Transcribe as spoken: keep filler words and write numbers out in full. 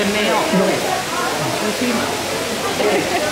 เป็น没有。有。有去吗？